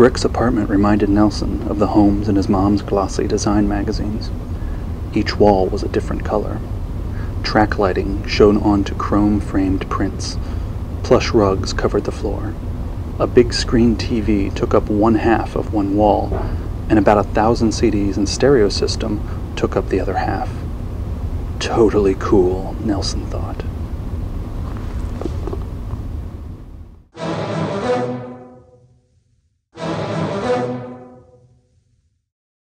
Brick's apartment reminded Nelson of the homes in his mom's glossy design magazines. Each wall was a different color. Track lighting shone onto chrome-framed prints. Plush rugs covered the floor. A big screen TV took up one half of one wall, and about 1,000 CDs and stereo system took up the other half. Totally cool, Nelson thought.